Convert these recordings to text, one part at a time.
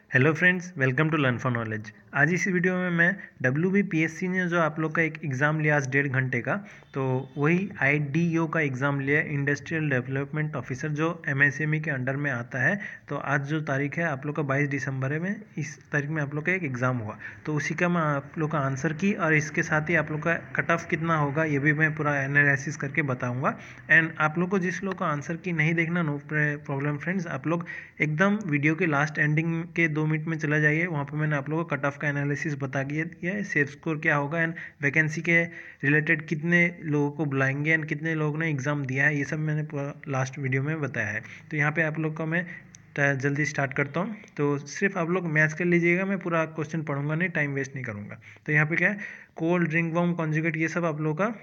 Hello friends, welcome to learn for knowledge. आज इस video में मैं WBPSC ने जो आप लोग का एक एग्ज़ाम लिया आज 1.5 घंटे का, तो वही IDO का एग्ज़ाम लिया, इंडस्ट्रियल डेवलपमेंट ऑफिसर, जो MSME के अंडर में आता है। तो आज जो तारीख है आप लोग का 22 दिसंबर है, में इस तारीख में आप लोग का एक एग्ज़ाम हुआ, तो उसी का मैं आप लोग का आंसर की और इसके साथ ही आप लोग का कट ऑफ कितना होगा ये भी मैं पूरा एनालिसिस करके बताऊँगा। एंड आप लोग को जिस लोग का आंसर की नहीं देखना, नो प्रॉब्लम फ्रेंड्स, आप लोग एकदम वीडियो के लास्ट एंडिंग के 2 मिनट में चला जाइए। वहाँ पे मैंने आप लोगों को कट ऑफ का एनालिसिस बता दिया है, सेफ स्कोर क्या होगा एंड वैकेंसी के रिलेटेड कितने लोगों को बुलाएंगे एंड कितने लोगों ने एग्ज़ाम दिया है, ये सब मैंने पूरा लास्ट वीडियो में बताया है। तो यहाँ पे आप लोग को मैं जल्दी स्टार्ट करता हूँ। तो सिर्फ आप लोग मैच कर लीजिएगा, मैं पूरा क्वेश्चन पढ़ूंगा नहीं, टाइम वेस्ट नहीं करूँगा। तो यहाँ पे क्या है, कोल्ड, ड्रिंक वर्म, कॉन्जुगेट, ये सब आप लोग का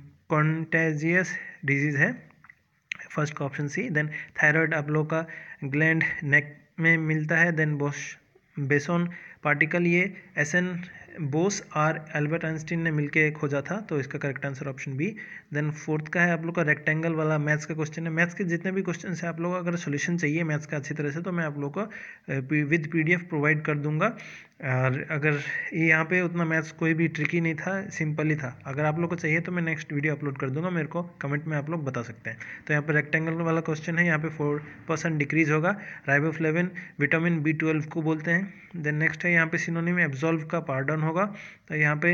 कॉन्टेजियस डिजीज़ है, फर्स्ट का ऑप्शन सी। देन थायराइड आप लोग का ग्लैंड नेक में मिलता है। देन बेसोन पार्टिकल, ये एसन बोस और एल्बर्ट आइंस्टीन ने मिलके खोजा था, तो इसका correct answer option B. Then fourth का है आप लोग का रेक्टेंगल वाला, मैथ्स का क्वेश्चन है। मैथ्स के जितने भी क्वेश्चन है आप लोग अगर सोल्यूशन चाहिए मैथ्स का अच्छी तरह से, तो मैं आप लोग को विद PDF प्रोवाइड कर दूंगा। और अगर यहाँ पे उतना मैथ्स कोई भी ट्रिकी नहीं था, सिंपल ही था। अगर आप लोग को चाहिए तो मैं नेक्स्ट वीडियो अपलोड कर दूंगा, मेरे को कमेंट में आप लोग बता सकते हैं। तो यहाँ पे रेक्टेंगल वाला क्वेश्चन है, यहाँ पे 4% डिक्रीज होगा। राइबोफ्लेविन विटामिन B12 को बोलते हैं। देन नेक्स्ट है यहाँ पे सिनोनिम एब्जॉल्व का पार्डन होगा। तो यहाँ पे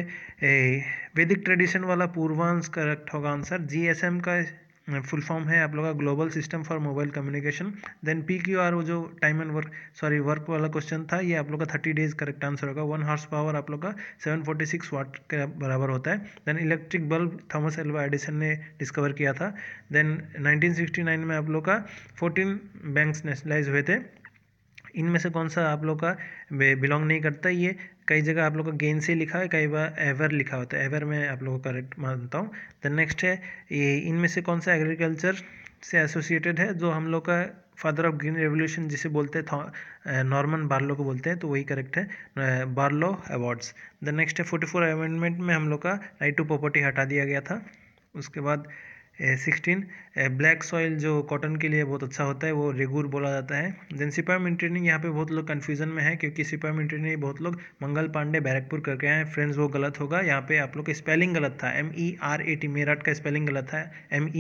वैदिक ट्रेडिशन वाला पूर्वांश करेक्ट होगा आंसर। GSM का फुल फॉर्म है आप लोग का global system for mobile communication. Then PQR, वो जो टाइम एंड वर्क वाला क्वेश्चन था, ये आप लोग का 30 डेज करेक्ट आंसर होगा। 1 हॉर्स पावर आप लोग का 746 वाट के बराबर होता है। Then electric bulb Thomas Alva Edison ने डिस्कवर किया था। देन 1969 में आप लोग का 14 बैंक्स नेशनलाइज हुए थे। इनमें से कौन सा आप लोग का बिलोंग नहीं करता? ये कई जगह आप लोग का गेन से लिखा है, कई बार एवर लिखा होता है, एवर में आप लोगों को करेक्ट मानता हूँ। देन नेक्स्ट है ये इनमें से कौन सा एग्रीकल्चर से एसोसिएटेड है, जो हम लोग का फादर ऑफ ग्रीन रेवोल्यूशन जिसे बोलते हैं, नॉर्मन बार्लो को बोलते हैं, तो वही करेक्ट है, बार्लो अवार्ड्स। देन नेक्स्ट है 44 अमेंडमेंट में हम लोग का राइट टू प्रॉपर्टी हटा दिया गया था। उसके बाद 16 ब्लैक सॉइल जो कॉटन के लिए बहुत अच्छा होता है, वो रेगुर बोला जाता है। देन सिपाही मिलिट्री, यहाँ पे बहुत लोग कन्फ्यूजन में है, क्योंकि सिपाही मिलिट्री बहुत लोग मंगल पांडे बैरकपुर करके आए हैं फ्रेंड्स, वो गलत होगा। यहाँ पे आप लोग का स्पेलिंग गलत था, MERAT, मेरठ का स्पेलिंग गलत है,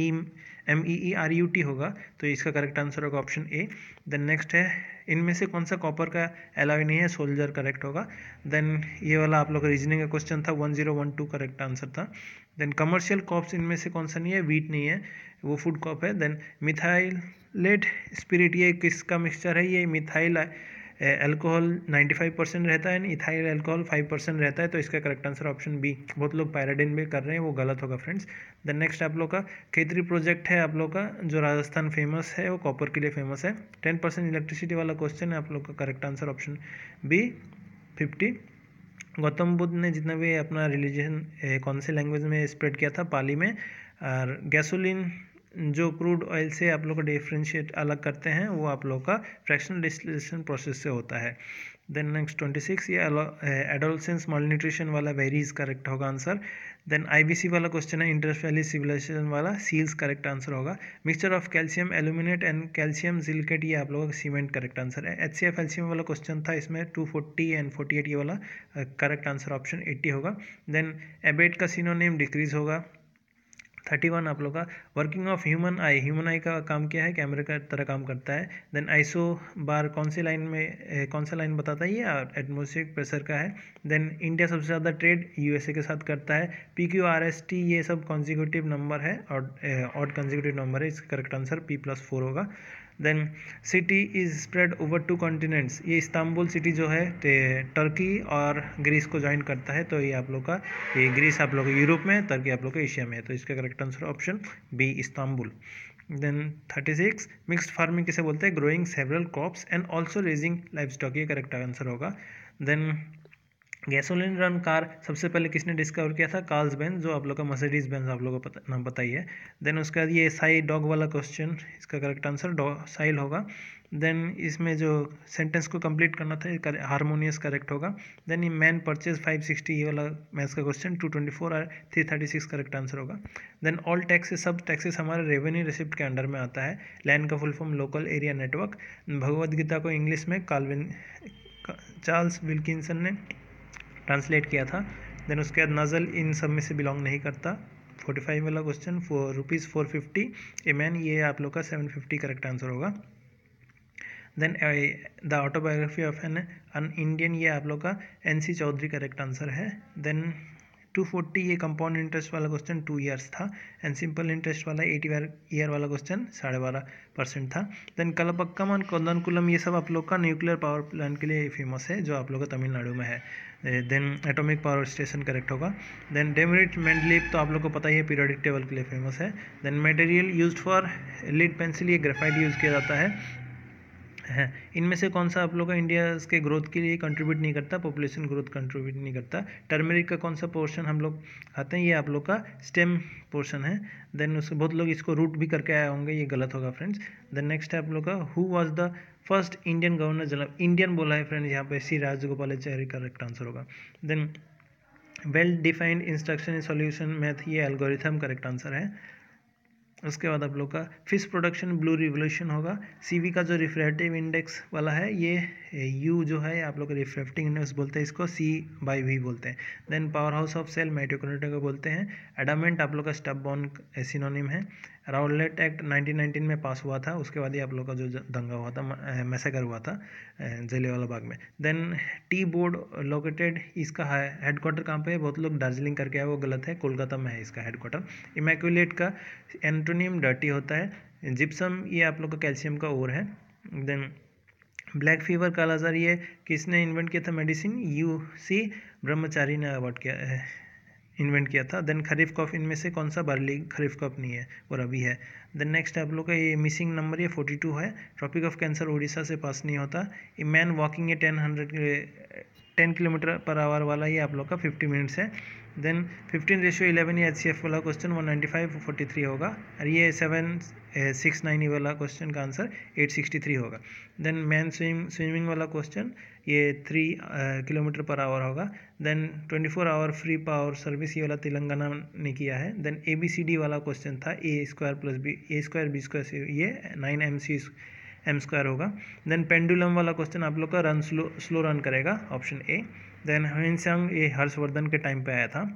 MEERUT होगा। तो इसका करेक्ट आंसर होगा ऑप्शन ए। देन नेक्स्ट है इनमें से कौन सा कॉपर का एलॉय नहीं है, सोल्जर करेक्ट होगा। देन ये वाला आप लोग का रीजनिंग का क्वेश्चन था, 1012 करेक्ट आंसर था। देन कमर्शियल कॉप्स इनमें से कौन सा नहीं है, वीट नहीं है, वो फूड कॉप है। देन मिथाइलेट स्पिरिट, ये किसका मिक्सचर है? ये मिथाइल अल्कोहल 95% रहता है, इथाइल अल्कोहल 5% रहता है, तो इसका करेक्ट आंसर ऑप्शन बी। बहुत लोग पैराडिन भी कर रहे हैं, वो गलत होगा फ्रेंड्स। देन नेक्स्ट आप लोग का खेतरी प्रोजेक्ट है आप लोग का, जो राजस्थान फेमस है, वो कॉपर के लिए फेमस है। 10% इलेक्ट्रिसिटी वाला क्वेश्चन है आप लोग का, correct answer option B 50। Gautam Buddha ने जितना भी अपना रिलीजन कौन से लैंग्वेज में स्प्रेड किया था? पाली में। और गैसोलीन जो क्रूड ऑयल से आप लोग का डिफ्रेंशिएट अलग करते हैं, वो आप लोग का फ्रैक्शनल डिस्टिलेशन प्रोसेस से होता है। देन नेक्स्ट 26, ये एडोलसेंस मालन्यूट्रिशन वाला वेरीज करेक्ट होगा आंसर। देन IBC वाला क्वेश्चन है, इंडस वैली सिविलाइजेशन वाला, सील्स करेक्ट आंसर होगा। Mixture of calcium aluminate and calcium silicate, ये आप लोगों का सीमेंट करेक्ट आंसर है। HCF एल्शियम वाला क्वेश्चन था, इसमें 240 एंड 48, ये वाला करेक्ट आंसर ऑप्शन 80 होगा। देन एबेट का सिनोनिम डिक्रीज होगा। 31 आप लोग का वर्किंग ऑफ ह्यूमन आई का काम क्या है? कैमरे का तरह काम करता है। देन आइसो बार कौन सी लाइन में कौन सा लाइन बताता है? ये एटमॉस्फेरिक प्रेशर का है। देन इंडिया सबसे ज़्यादा ट्रेड USA के साथ करता है। PQRST, ये सब कॉन्जिक्यूटिव नंबर है और ऑड कॉन्जिक्यूटिव नंबर है, इसका करेक्ट आंसर P+4 होगा। Then city is spread over 2 continents, ये इस्तांबुल सिटी जो है टर्की और ग्रीस को ज्वाइन करता है, तो ये आप लोग का, ये ग्रीस आप लोग का यूरोप में है, टर्की आप लोग का एशिया में है, तो इसका correct answer option B Istanbul. Then 36 mixed farming किसे बोलते हैं? Growing several crops and also raising livestock, ये करेक्ट आंसर होगा। देन गैसोलीन रन कार सबसे पहले किसने डिस्कवर किया था? कार्ल्स बेंज, जो आप लोग का मर्सिडीज बेंज आप लोगों को नाम पता ही है। देन उसके बाद ये साई डॉग वाला क्वेश्चन, इसका करेक्ट आंसर साइल होगा। देन इसमें जो सेंटेंस को कंप्लीट करना था, हारमोनियस करेक्ट होगा। देन ये मैन परचेज 560, ये वाला मैथ्स का क्वेश्चन 224 और 336 करेक्ट आंसर होगा। देन ऑल टैक्सेस, सब टैक्सेस हमारे रेवेन्यू रिसिप्ट के अंडर में आता है। लैंड का full form local area network. Bhagavad Gita को इंग्लिश में चार्ल्स विल्किंसन ने ट्रांसलेट किया था। देन उसके बाद नज़ल इन सब में से बिलोंग नहीं करता। 45 वाला क्वेश्चन ₹450 ए मैन, ये आप लोग का 750 करेक्ट आंसर होगा। Then the autobiography of an Indian, ये आप लोग का NC चौधरी करेक्ट आंसर है। देन 240 ये कंपाउंड इंटरेस्ट वाला क्वेश्चन 2 ईयर्स था। एंड सिंपल इंटरेस्ट वाला 80 ईयर वाला क्वेश्चन 12.5% था। देन कलपक्कम कोदनकुलम, ये सब आप लोग का न्यूक्लियर पावर प्लांट के लिए फेमस है, जो आप लोग का तमिलनाडु में है। Then atomic power station correct होगा। देन डेमेरिट मेंडलीव तो आप लोग को पता ही है, पीरियोडिक टेबल के लिए फेमस है। Then material used for lead pencil, ये ग्रेफाइट यूज़ किया जाता है। इनमें से कौन सा आप लोग का इंडिया के ग्रोथ के लिए कंट्रीब्यूट नहीं करता, पॉपुलेशन ग्रोथ कंट्रीब्यूट नहीं करता। टर्मरिक का कौन सा पोर्शन हम लोग खाते हैं, ये आप लोग का स्टेम पोर्शन है। देन उसके बहुत लोग इसको रूट भी करके आए होंगे, ये गलत होगा फ्रेंड्स। देन नेक्स्ट है आप लोग का who was the first Indian governor general, Indian बोला है फ्रेंड्स यहाँ पे, सी राजगोपालाचारी करेक्ट आंसर होगा। Then well defined instruction in solution math, ये एल्गोरिथम करेक्ट आंसर है। उसके बाद आप लोग का फिश प्रोडक्शन ब्लू रिवोल्यूशन होगा। सीवी का जो रिफ्रैक्टिव इंडेक्स वाला है, ये यू जो है आप लोग का रिफ्रैक्टिव इंडेक्स बोलते हैं, इसको C/V बोलते हैं। Then power house of cell mitochondria को बोलते हैं। एडामेंट आप लोग का स्टब बोन सिनोनिम है। राउलेट एक्ट 1919 में पास हुआ था, उसके बाद ही आप लोग का जो दंगा हुआ था, मैसेकर हुआ था जलियांवाला बाग में। देन टी बोर्ड लोकेटेड, इसका हेडक्वार्टर कहाँ पे है, बहुत लोग दार्जिलिंग करके आए, वो गलत है, कोलकाता में है इसका हेडक्वार्टर। इमैक्युलेट का एंटोनिम डर्टी होता है। जिप्सम, ये आप लोग का कैल्शियम का ओर है। देन ब्लैक फीवर कालाजार, ये किसने इन्वेंट किया था मेडिसिन, UC ब्रह्मचारी ने अवार्ड किया है, इन्वेंट किया था। देन खरीफ कॉफ, इनमें से कौन सा बार्ली खरीफ कॉफ नहीं है, वो रबी है। देन नेक्स्ट आप लोग का ये मिसिंग नंबर, ये 42 है। ट्रॉपिक ऑफ कैंसर उड़ीसा से पास नहीं होता। ए मैन वॉकिंग, ये 10 किलोमीटर पर आवर वाला, ये आप लोग का 50 मिनट्स है। देन 15:11, ये HCF वाला क्वेश्चन 195/43 होगा, और ये 769 वाला क्वेश्चन का आंसर 863 होगा। देन मैन स्विमिंग वाला क्वेश्चन, ये 3 किलोमीटर पर आवर होगा। Then 24 hour free power service, ये वाला तेलंगाना ने किया है। देन ABCD वाला क्वेश्चन था, A² + B², ये 9MC² होगा। देन पेंडुलम वाला क्वेश्चन आप लोग का रन स्लो रन करेगा, ऑप्शन A। देन हिंसंग, ये हर्षवर्धन के टाइम पे आया था।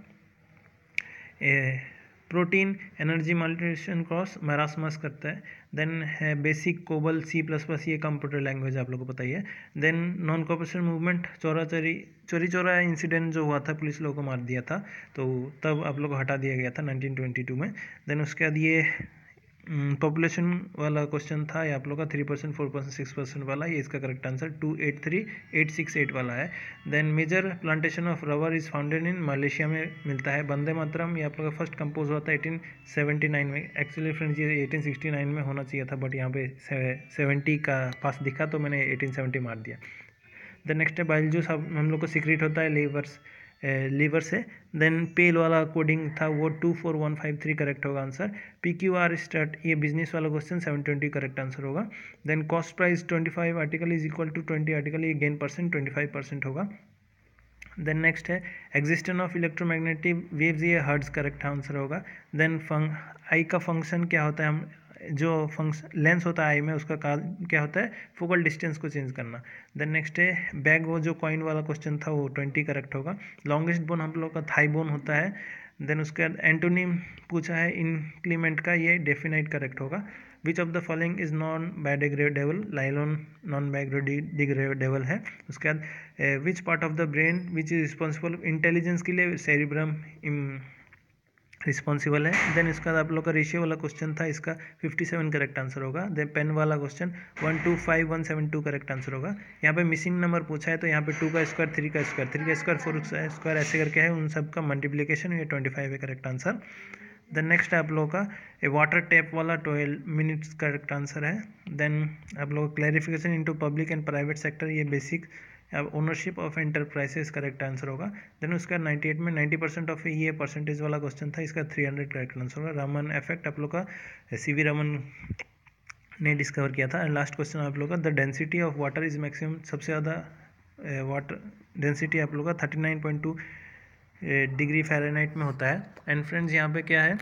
Protein energy multiplication cross marasmus करता है। देन है बेसिक कोबल C++, ये कंप्यूटर लैंग्वेज आप लोगों को पता ही है। देन नॉन कॉपरेशन मूवमेंट, चोरी चोरा इंसिडेंट जो हुआ था, पुलिस लोगों को मार दिया था, तो तब आप लोग को हटा दिया गया था 1922 में। देन उसके बाद ये पॉपुलेशन वाला क्वेश्चन था, ये आप लोग का 3%, 4%, 6% वाला, ये इसका करेक्ट आंसर 283868 वाला है। Then major plantation of rubber is founded in Malaysia में मिलता है। वंदे मातरम, ये आप लोग का फर्स्ट कंपोज हुआ था 1879 में। एक्चुअली फ्रेंड्स ये 1869 में होना चाहिए था, बट यहाँ पे 70 का पास दिखा, तो मैंने 1870 मार दिया। देन नेक्स्ट है बाइल जूस, हम लोग को सीक्रेट होता है लीवर से। देन पेल वाला कोडिंग था, वो 24153 करेक्ट होगा आंसर। PQR स्टार्ट, ये बिजनेस वाला क्वेश्चन 720 करेक्ट आंसर होगा। Then cost price 25 article is equal to 20 article, ये गेन परसेंट 25% होगा। देन नेक्स्ट है एग्जिस्टेंस ऑफ इलेक्ट्रोमैग्नेटिक वेव्स, ये हर्ट्ज करेक्ट आंसर होगा। देन आई का फंक्शन क्या होता है, हम जो फंक्शन लेंस होता है आई में, उसका क्या होता है, फोकल डिस्टेंस को चेंज करना। देन नेक्स्ट है बैग, वो जो कॉइन वाला क्वेश्चन था, वो 20 करेक्ट होगा। लॉन्गेस्ट बोन हम लोग का थाई बोन होता है। देन उसके बाद एंटोनिम पूछा है इनक्लीमेंट का, ये डेफिनाइट करेक्ट होगा। Which of the following is non biodegradable, nylon non biodegradable है। उसके बाद which part of the brain which is responsible intelligence के लिए, सेरिब्रम रिस्पॉन्सिबल है। देन इसका आप लोग का रेशियो वाला क्वेश्चन था, इसका 57 करेक्ट आंसर होगा। देन पेन वाला क्वेश्चन 125172 करेक्ट आंसर होगा। यहाँ पे मिसिंग नंबर पूछा है, तो यहाँ पे 2 का स्क्वायर, 3 का स्क्वायर, 3 का स्क्वायर, 4 का स्क्वायर ऐसे करके है, उन सब का मल्टीप्लिकेशन, ये 25 है करेक्ट आंसर। देन नेक्स्ट आप लोगों का वाटर टैप वाला 12 मिनट्स करेक्ट आंसर है। देन आप लोग clarification into public and private sector, ये basic ownership of enterprises correct answer होगा। देन उसका 98 में 90% ऑफ ये परसेंटेज वाला क्वेश्चन था, इसका 300 करेक्ट आंसर होगा। रामन इफेक्ट आप लोग का CV रमन ने डिस्कवर किया था। एंड लास्ट क्वेश्चन आप लोग का the density of water is maximum, सबसे ज़्यादा वाटर डेंसिटी आप लोग का 39.2 डिग्री फ़ारेनहाइट में होता है। एंड फ्रेंड्स यहाँ पे क्या है,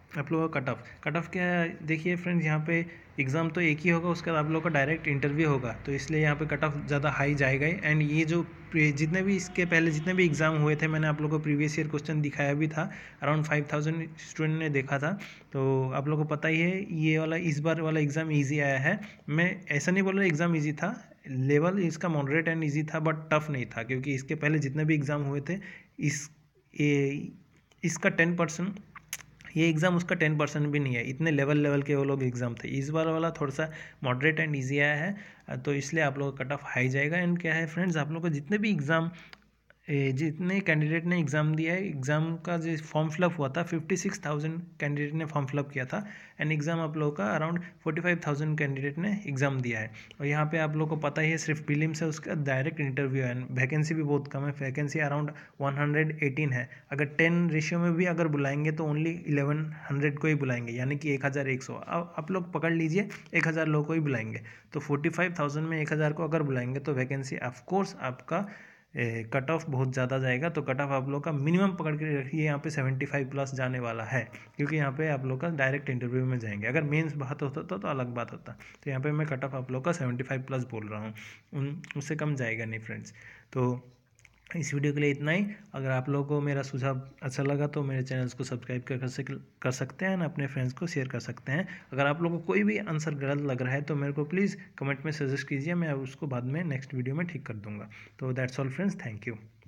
आप लोगों का कट ऑफ क्या है देखिए फ्रेंड्स, यहाँ पे एग्ज़ाम तो एक ही होगा, उसके बाद आप लोगों का डायरेक्ट इंटरव्यू होगा, तो इसलिए यहाँ पे कट ऑफ ज़्यादा हाई जाएगा ही। एंड ये जो जितने भी इसके पहले जितने भी एग्ज़ाम हुए थे, मैंने आप लोगों को प्रीवियस ईयर क्वेश्चन दिखाया भी था, अराउंड 5000 स्टूडेंट ने देखा था। तो आप लोगों को पता ही है ये वाला इस बार वाला एग्ज़ाम ईजी आया है। मैं ऐसा नहीं बोल रहा एग्ज़ाम ईजी था, लेवल इसका मॉडरेट एंड ईजी था, बट टफ नहीं था, क्योंकि इसके पहले जितने भी एग्ज़ाम हुए थे इस ये इसका 10%, ये एग्ज़ाम उसका 10% भी नहीं है, इतने लेवल के वो लोग एग्ज़ाम थे। इस बार वाला थोड़ा सा मॉडरेट एंड ईजी आया है, तो इसलिए आप लोगों का कट ऑफ हाई जाएगा। एंड क्या है फ्रेंड्स, आप लोग को जितने भी एग्ज़ाम जितने कैंडिडेट ने एग्ज़ाम दिया है, एग्ज़ाम का जो फॉर्म फिलअप हुआ था 56,000 कैंडिडेट ने फॉर्म फिलअप किया था। एंड एग्ज़ाम आप लोगों का अराउंड 45,000 कैंडिडेट ने एग्ज़ाम दिया है। और यहाँ पे आप लोगों को पता ही है सिर्फ प्रीलिम्स है, उसका डायरेक्ट इंटरव्यू है। वैकेंसी भी बहुत कम है, वैकेंसी अराउंड 118 है। अगर 10 रेशियो में भी अगर बुलाएंगे तो ओनली 1100 को ही बुलाएंगे, यानी कि 1100। अब आप लोग पकड़ लीजिए 1000 लोगों को ही बुलाएंगे, तो 45,000 में 1000 को अगर बुलाएंगे तो वैकेंसी ऑफकोर्स आपका कट ऑफ बहुत ज़्यादा जाएगा। तो कट ऑफ आप लोग का मिनिमम पकड़ के रखिए, यहाँ पे 75 प्लस जाने वाला है, क्योंकि यहाँ पे आप लोग का डायरेक्ट इंटरव्यू में जाएंगे। अगर मेंस बात होता तो अलग बात होता। तो यहाँ पे मैं कट ऑफ आप लोग का 75 प्लस बोल रहा हूँ, उससे कम जाएगा नहीं फ्रेंड्स। तो इस वीडियो के लिए इतना ही। अगर आप लोगों को मेरा सुझाव अच्छा लगा तो मेरे चैनल को सब्सक्राइब कर सकते हैं, अपने फ्रेंड्स को शेयर कर सकते हैं। अगर आप लोगों को कोई भी आंसर गलत लग रहा है तो मेरे को प्लीज़ कमेंट में सजेस्ट कीजिए, मैं उसको बाद में नेक्स्ट वीडियो में ठीक कर दूंगा। तो that's all friends, thank you.